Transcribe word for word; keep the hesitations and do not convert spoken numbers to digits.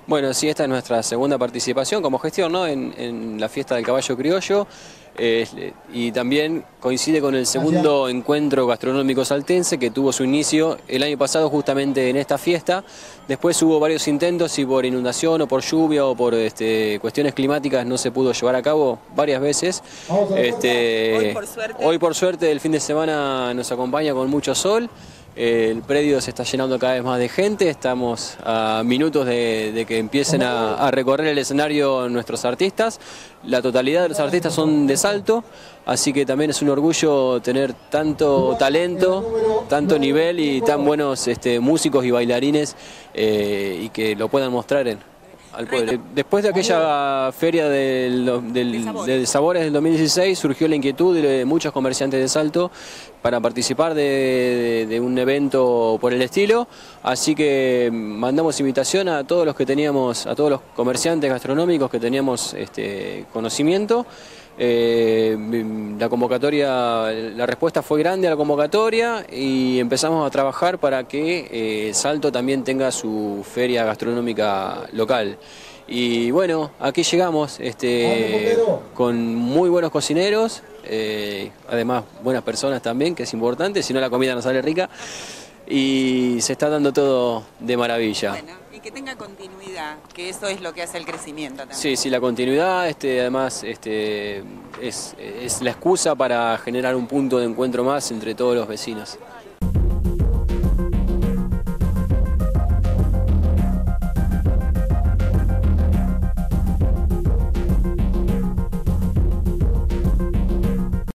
Bueno, sí, esta es nuestra segunda participación como gestión, ¿no? en, en la fiesta del caballo criollo, eh, y también coincide con el segundo encuentro gastronómico saltense que tuvo su inicio el año pasado justamente en esta fiesta. Después hubo varios intentos y por inundación o por lluvia o por este, cuestiones climáticas no se pudo llevar a cabo varias veces. Este, hoy por suerte. Hoy por suerte el fin de semana nos acompaña con mucho sol. El predio se está llenando cada vez más de gente, estamos a minutos de, de que empiecen a, a recorrer el escenario nuestros artistas. La totalidad de los artistas son de Salto, así que también es un orgullo tener tanto talento, tanto nivel y tan buenos este, músicos y bailarines eh, y que lo puedan mostrar en, al pueblo. Después de aquella feria del, del, de, sabores. de sabores del dos mil dieciséis surgió la inquietud de muchos comerciantes de Salto para participar de, de, de un evento por el estilo, así que mandamos invitación a todos los que teníamos, a todos los comerciantes gastronómicos que teníamos este, conocimiento. Eh, la convocatoria, la respuesta fue grande a la convocatoria y empezamos a trabajar para que eh, Salto también tenga su feria gastronómica local. Y bueno, aquí llegamos este, con muy buenos cocineros, eh, además buenas personas también, que es importante, si no la comida no sale rica, y se está dando todo de maravilla. Bueno, y que tenga continuidad, que eso es lo que hace el crecimiento también. Sí, sí, la continuidad, este, además este, es, es la excusa para generar un punto de encuentro más entre todos los vecinos.